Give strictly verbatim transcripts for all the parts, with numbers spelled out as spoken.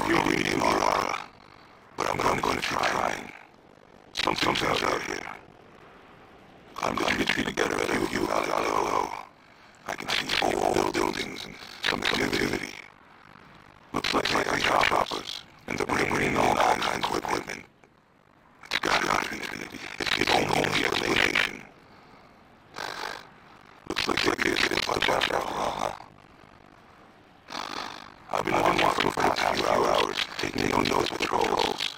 don't know really who you are, but I'm, I'm going to try. Something's out out here. I'm going to get you together at a view out below. I can see old buildings and some activity. Looks like like our choppers, and they're bringing all kinds of equipment. It's gotta be infinity. It's its own only explanation. Looks like like this is bunch after all, huh? I've been walking for the past few hours, taking no notes with patrols.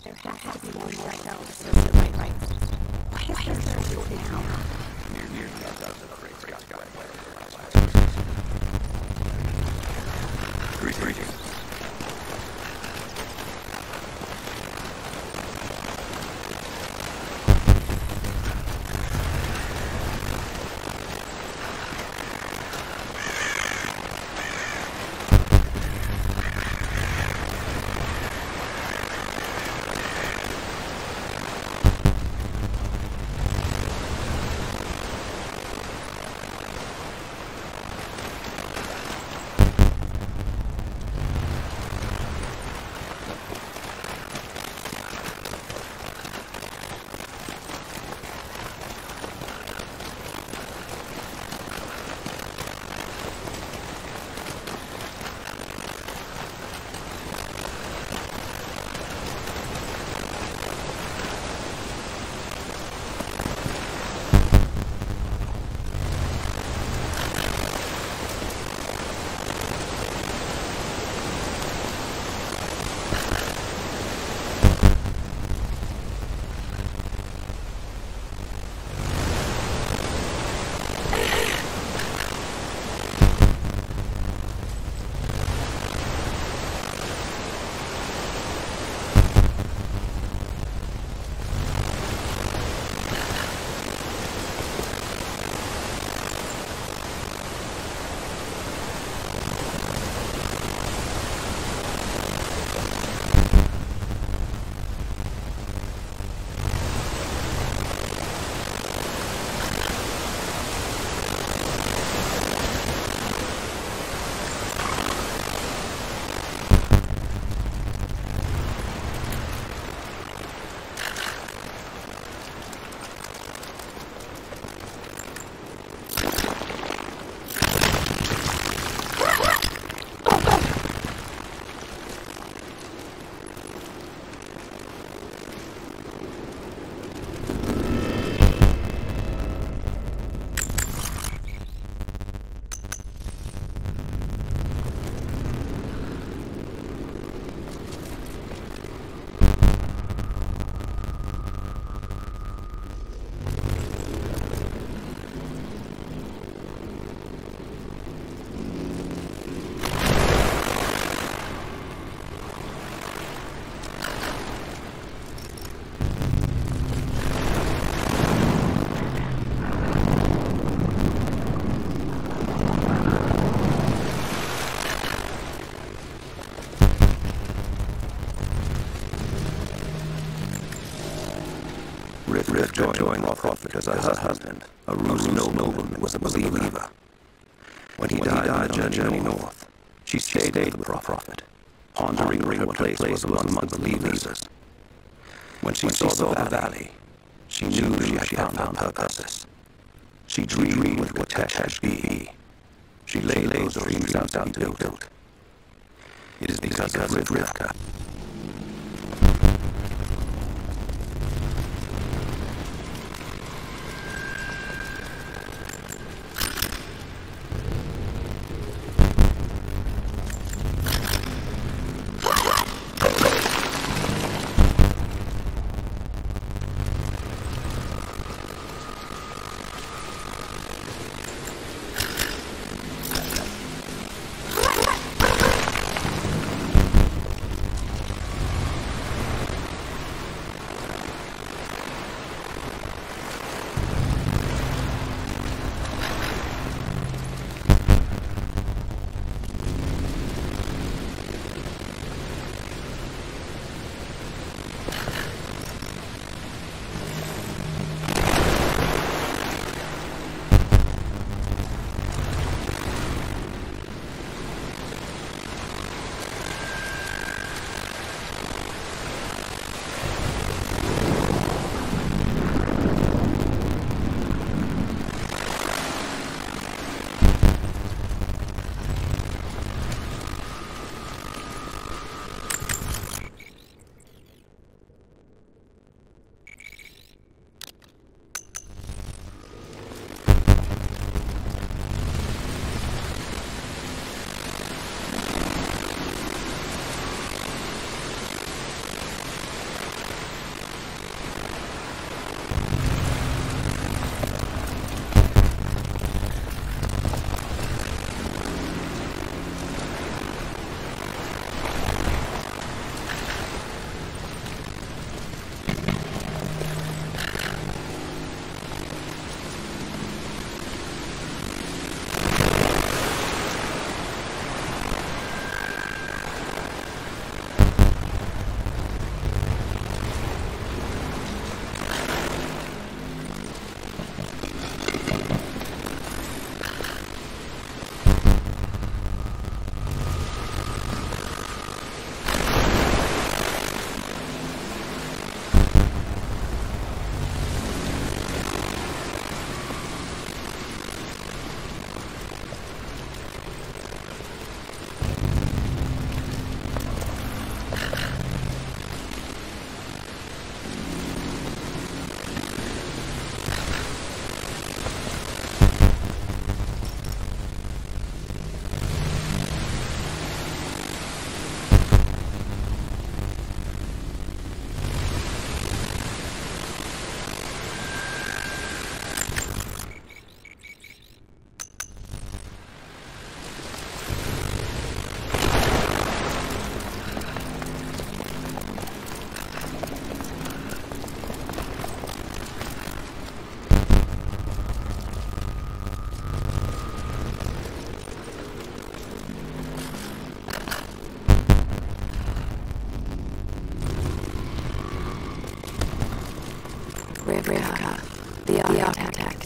There has to be more right now. Right, right, right. Why is there so little now? Near, near, near, that's a great, great, great, great. Greetings. Rift joined the prophet because her husband, a ruler nobleman, was a believer. When he died on the journey north, she stayed with the prophet, pondering what her place was among the believers. When she saw the valley, she knew she had found her purpose. She dreamed with what Kitezh should be. She laid those dreams out to be built. It is because of Rivka. Rivka, the architect.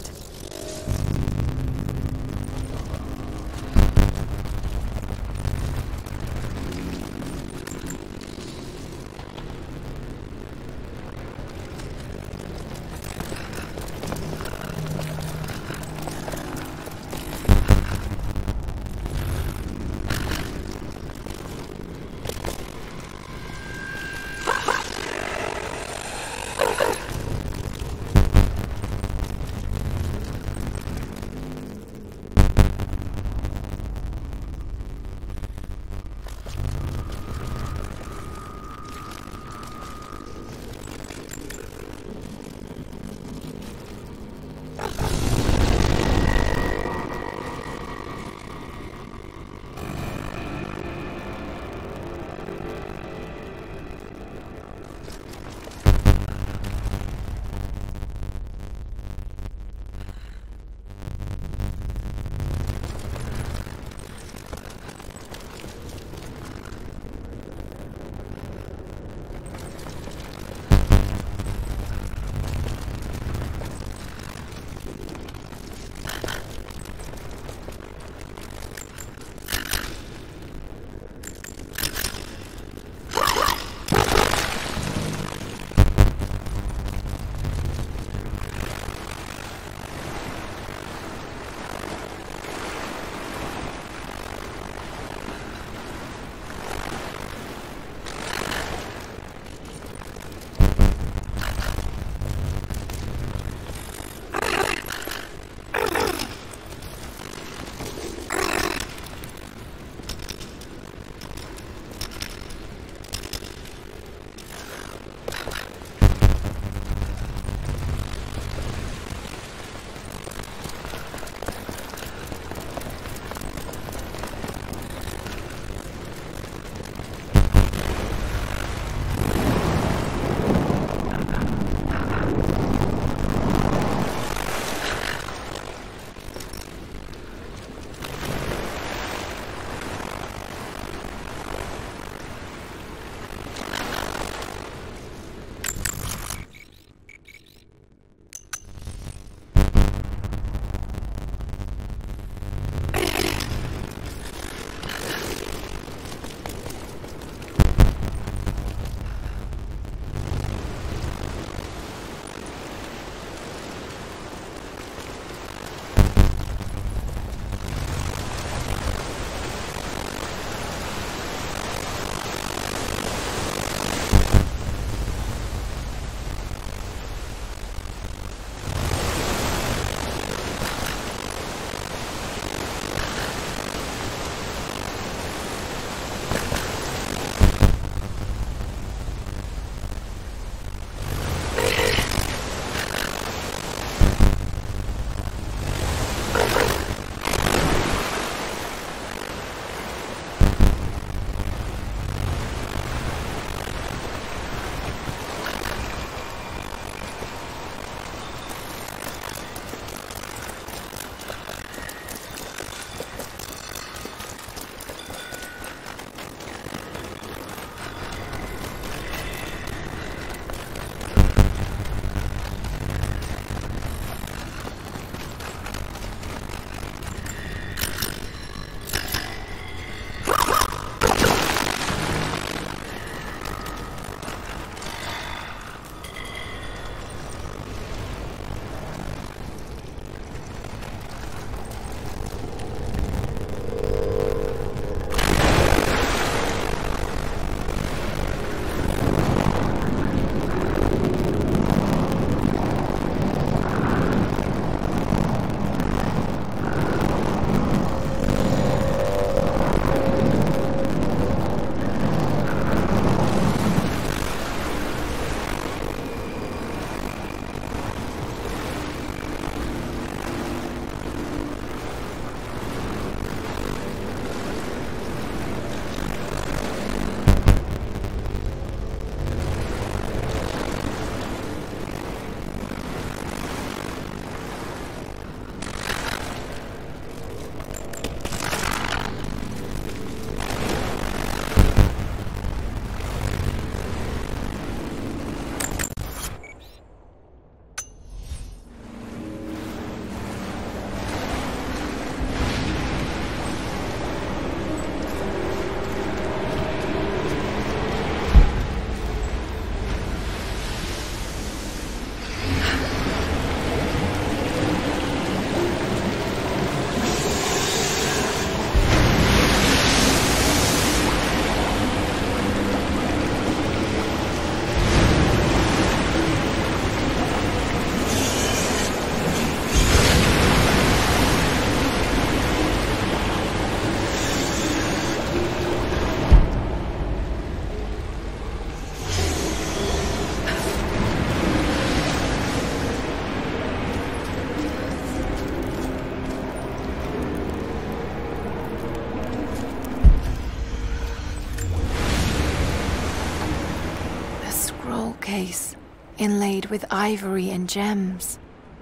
Scroll case, inlaid with ivory and gems.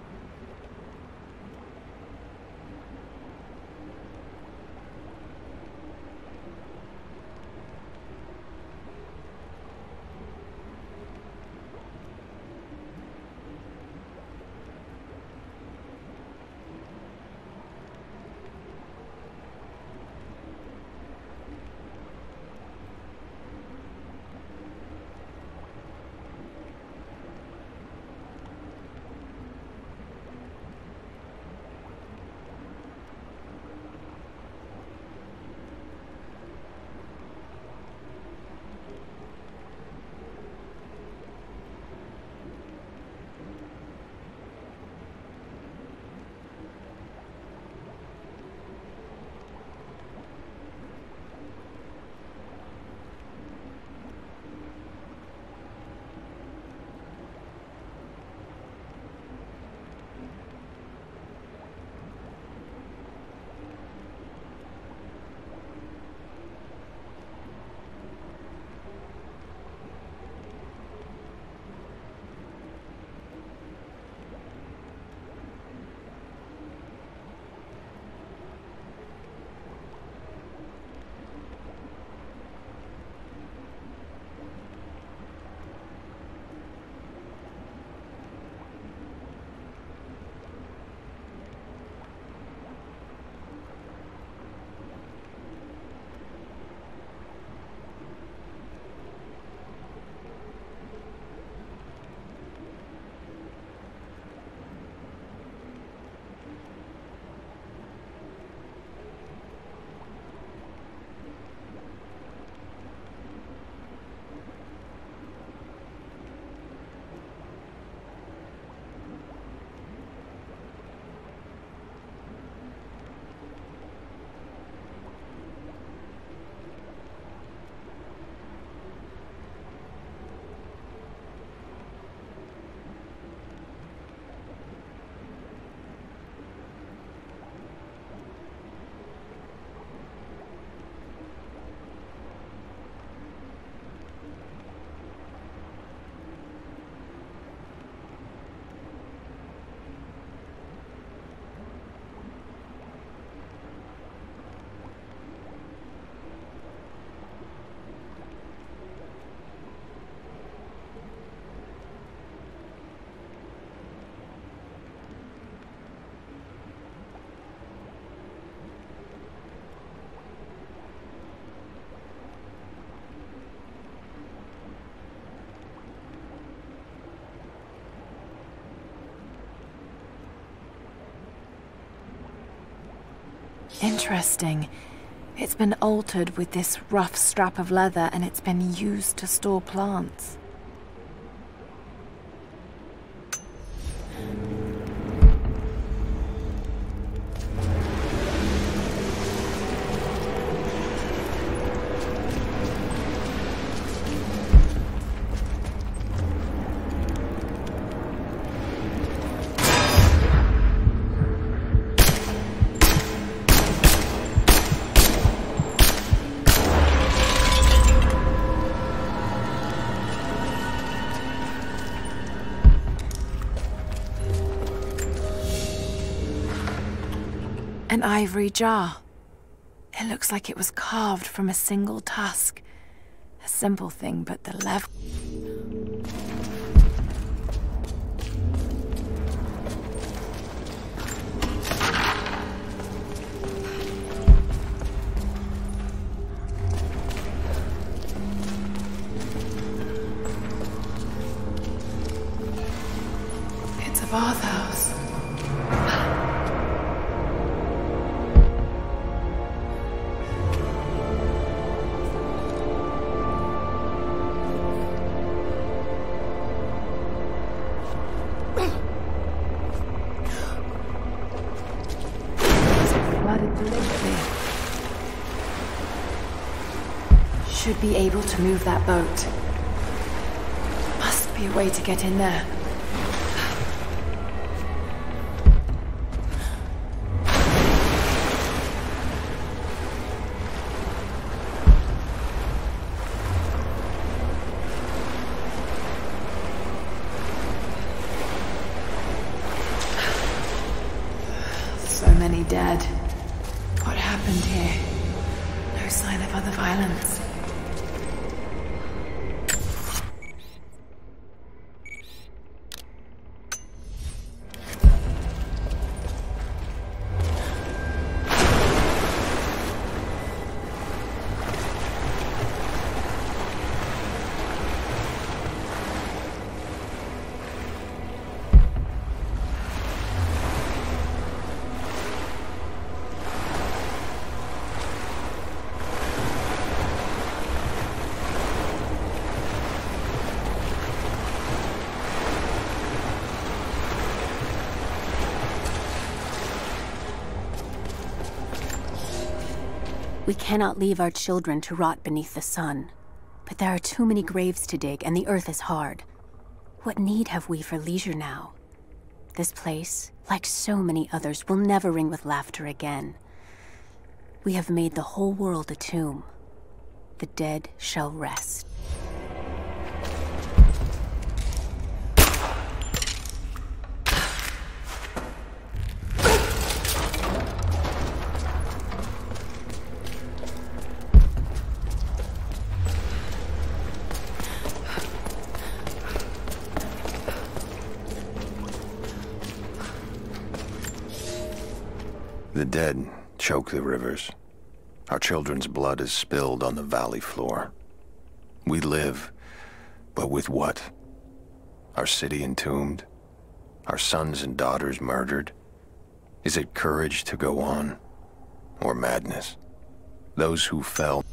Interesting. It's been altered with this rough strap of leather, and it's been used to store plants. An ivory jar. It looks like it was carved from a single tusk. A simple thing, but the level... It's a bathhouse. Should be able to move that boat. Must be a way to get in there. dead. What happened here? No sign of other violence. We cannot leave our children to rot beneath the sun. But there are too many graves to dig, and the earth is hard. What need have we for leisure now? This place, like so many others, will never ring with laughter again. We have made the whole world a tomb. The dead shall rest. The dead choke the rivers. Our children's blood is spilled on the valley floor. We live, but with what? Our city entombed? Our sons and daughters murdered? Is it courage to go on? Or madness? Those who fell...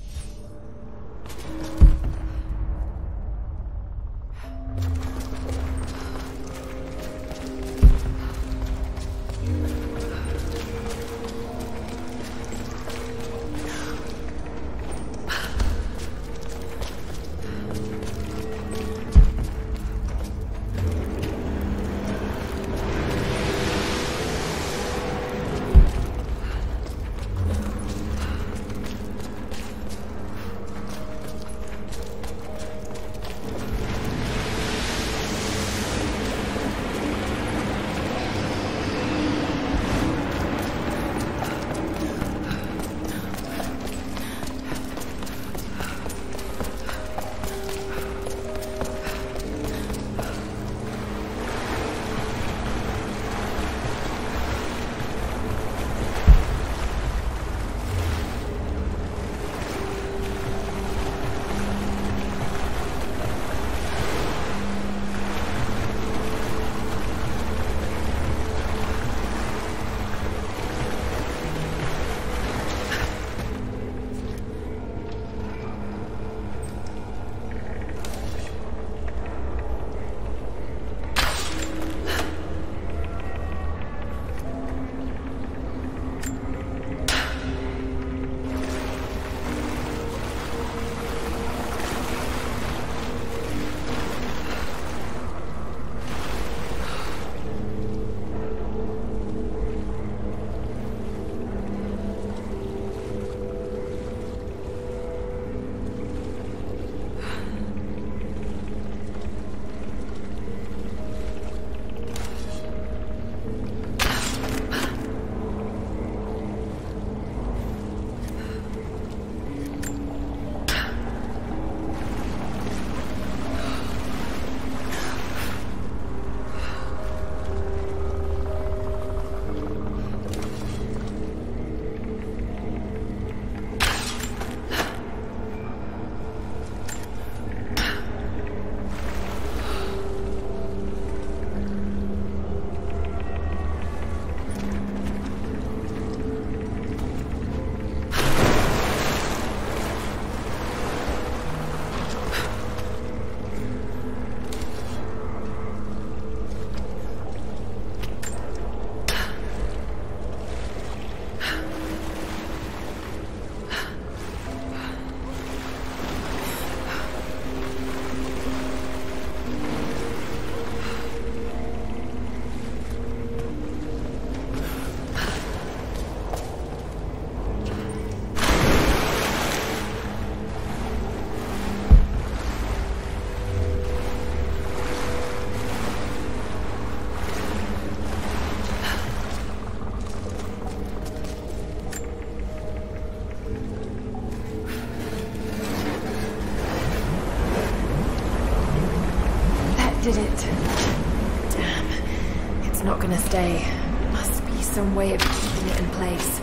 did it. Damn. It's not gonna stay. Must be some way of keeping it in place.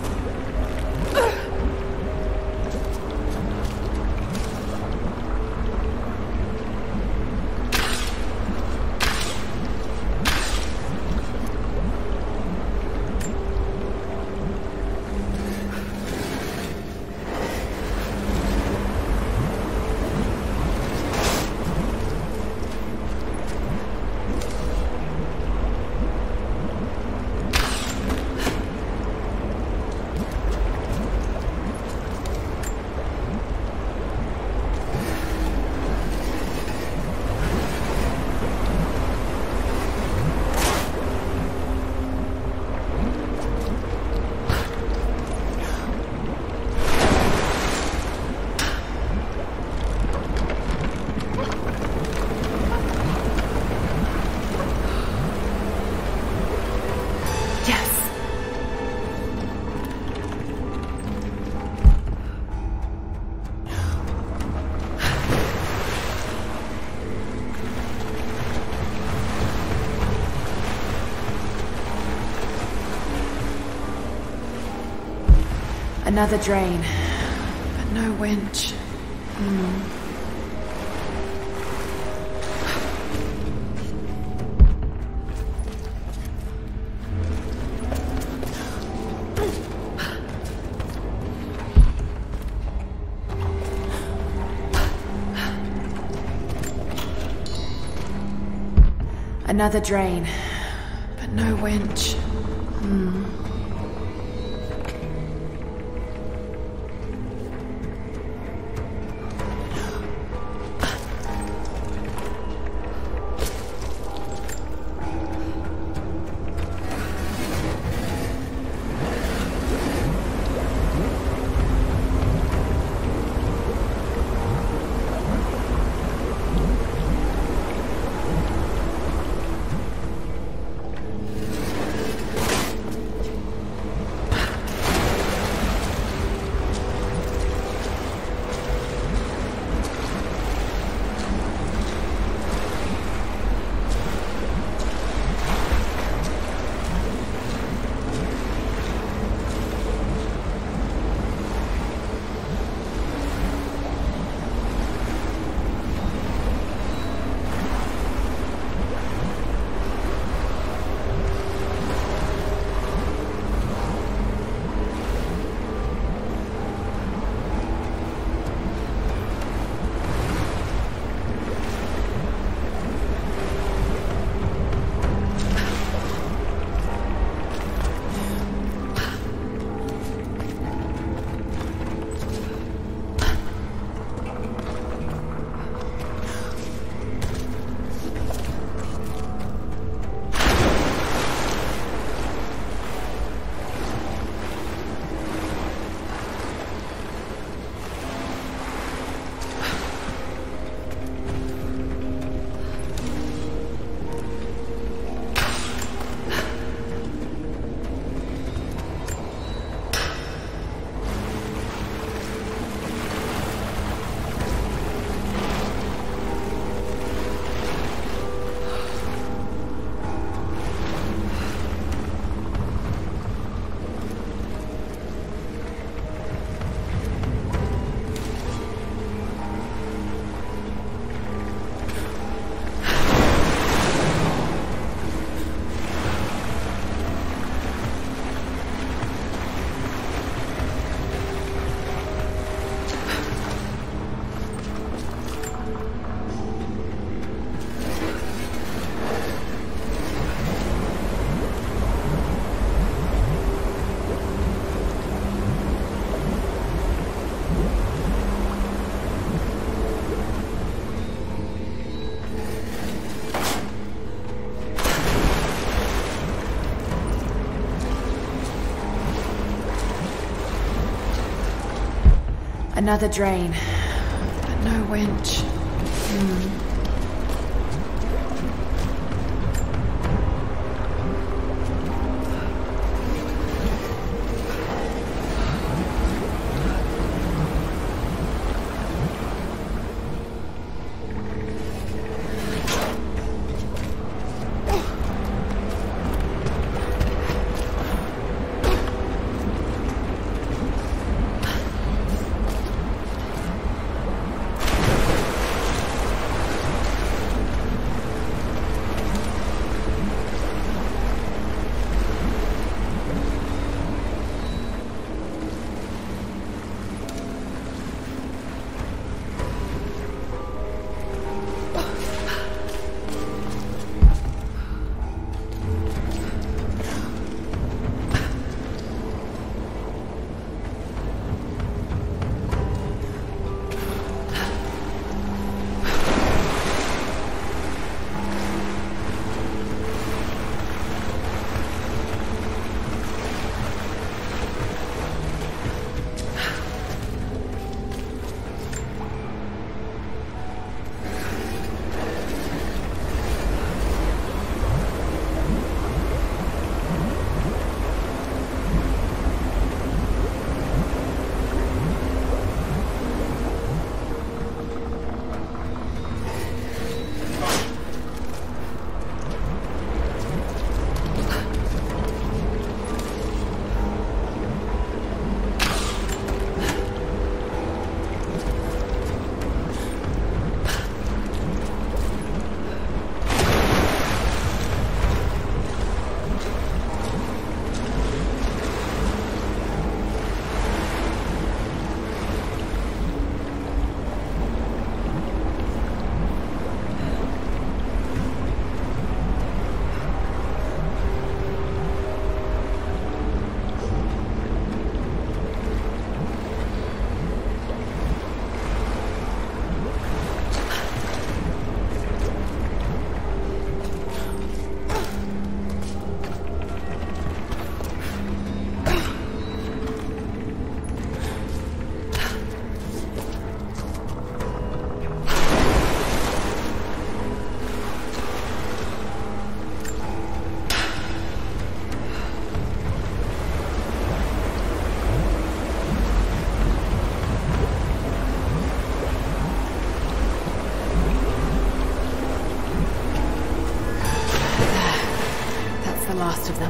Another drain, but no winch. Hmm. Another drain, but no winch. Hmm. Another drain, but no winch. Hmm. the last of them.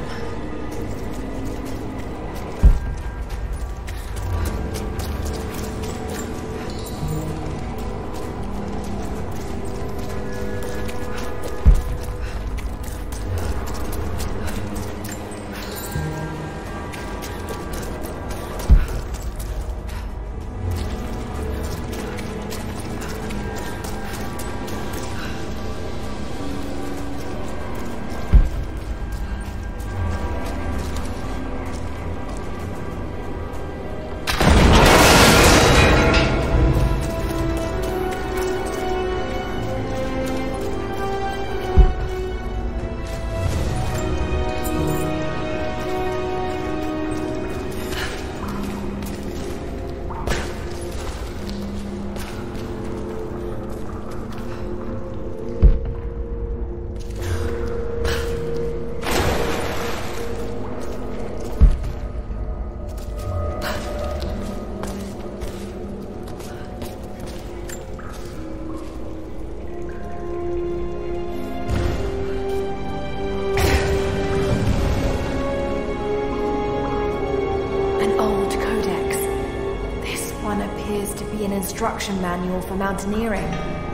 Instruction manual for mountaineering.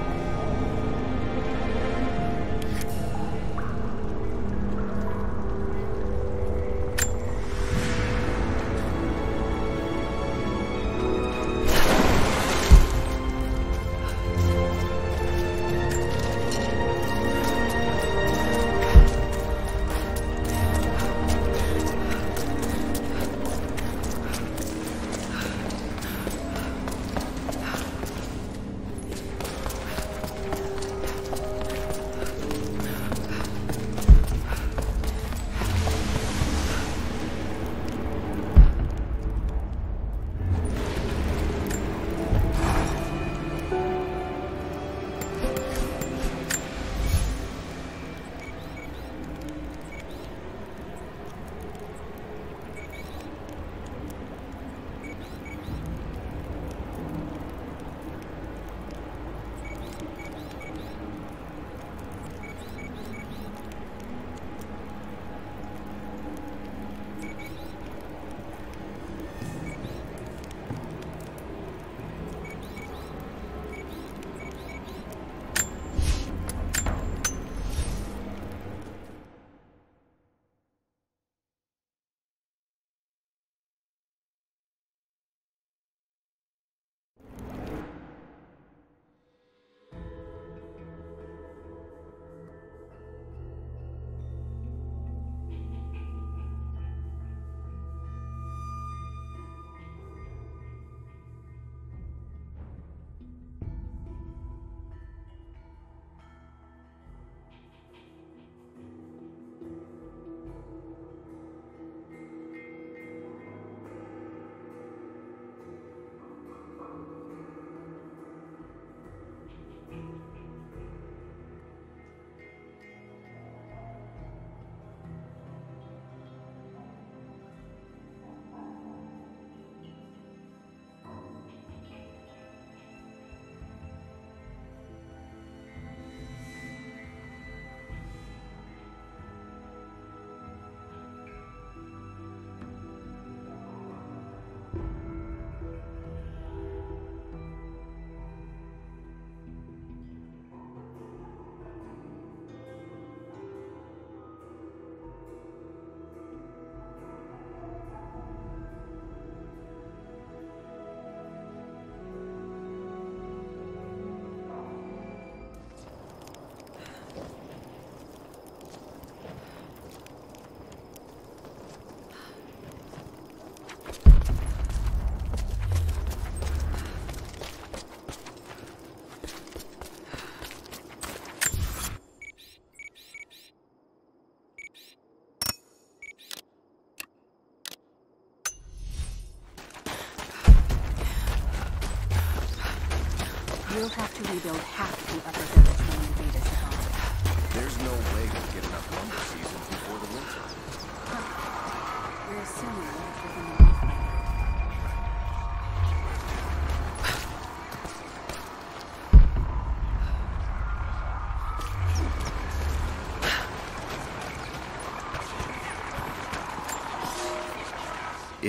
We'll have to rebuild half the upper village when the invaders are gone. There's no way we'll get enough lumber season before the winter. Huh. We're assuming we're driven them off now.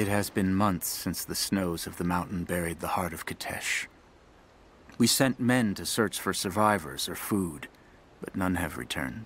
It has been months since the snows of the mountain buried the heart of Kitezh. We sent men to search for survivors or food, but none have returned.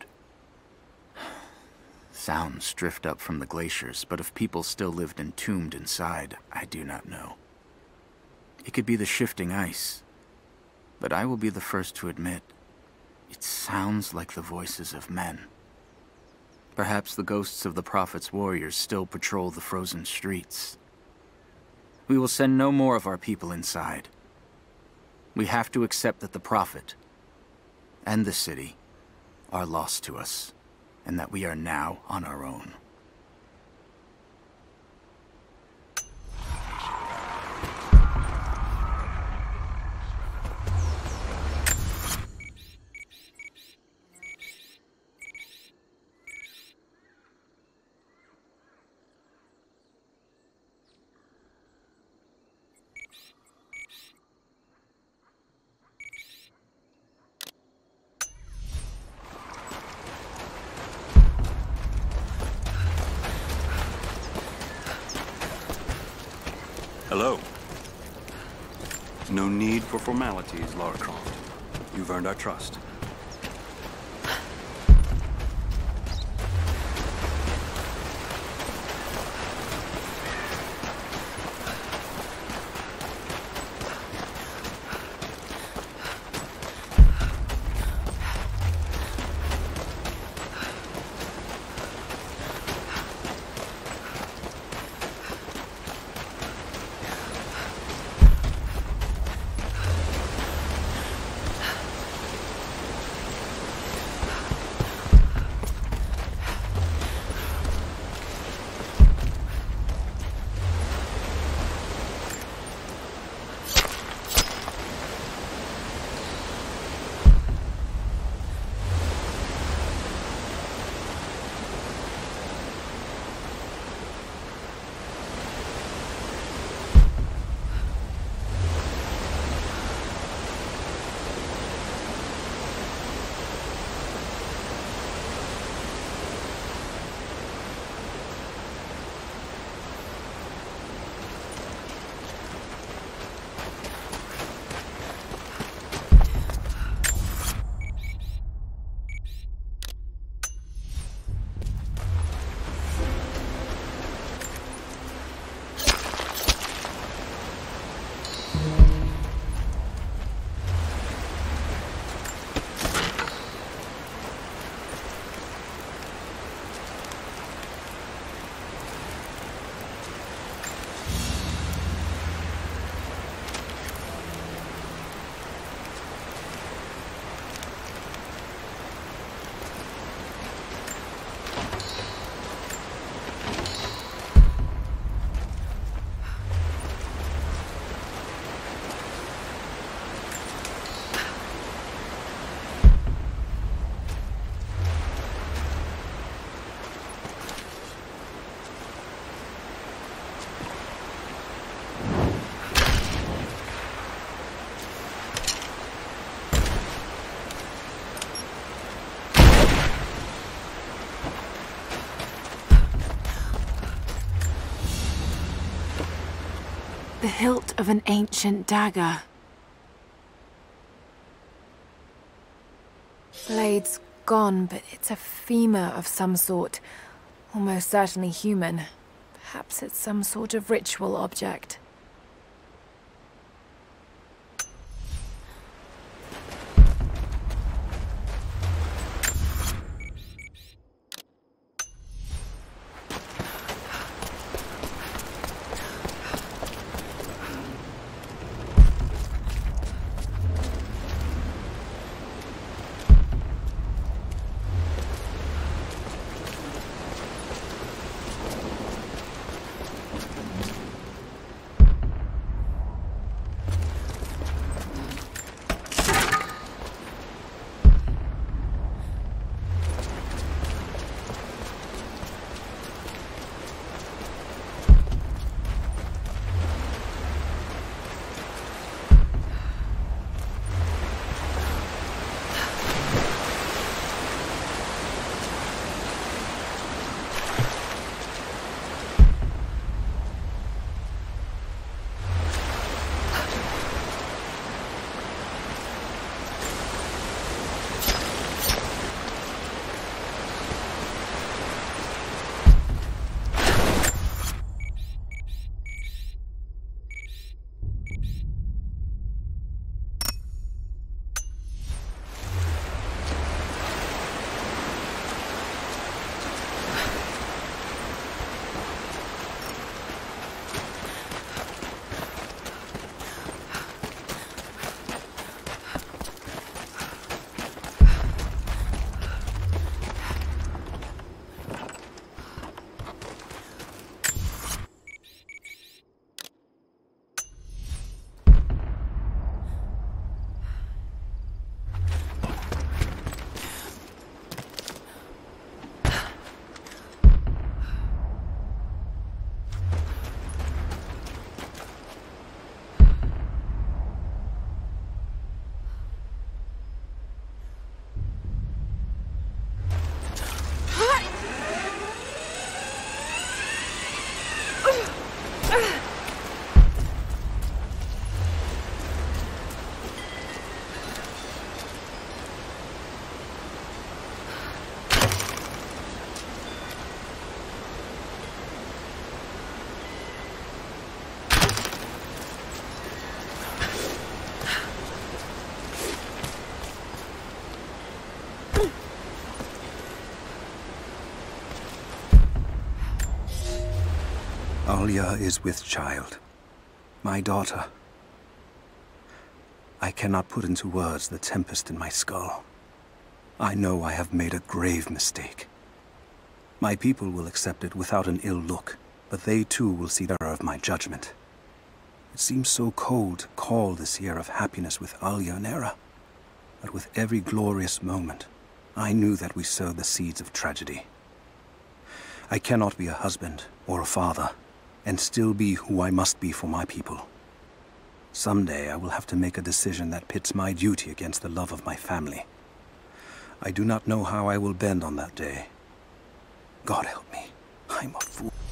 Sounds drift up from the glaciers, but if people still lived entombed inside, I do not know. It could be the shifting ice, but I will be the first to admit, it sounds like the voices of men. Perhaps the ghosts of the Prophet's warriors still patrol the frozen streets. We will send no more of our people inside. We have to accept that the Prophet and the city are lost to us, and that we are now on our own. Hello. No need for formalities, Lara Croft. You've earned our trust. The hilt of an ancient dagger. Blade's gone, but it's a femur of some sort. Almost certainly human. Perhaps it's some sort of ritual object. Alia is with child. My daughter. I cannot put into words the tempest in my skull. I know I have made a grave mistake. My people will accept it without an ill look, but they too will see the error of my judgment. It seems so cold to call this year of happiness with Alia an error, but with every glorious moment, I knew that we sowed the seeds of tragedy. I cannot be a husband or a father, and still be who I must be for my people. Someday I will have to make a decision that pits my duty against the love of my family. I do not know how I will bend on that day. God help me, I'm a fool.